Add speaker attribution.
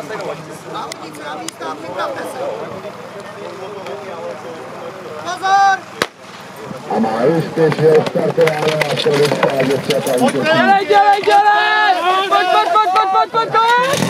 Speaker 1: Závodníci na místa, připravte se. Pozor!
Speaker 2: A má úspěšně odstartováno a to dostává děvčata.
Speaker 3: Dělej! Pojď!